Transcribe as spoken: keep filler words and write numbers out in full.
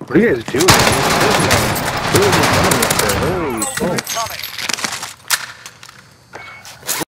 What are you guys doing? There's like two of them running up there. Holy smoke.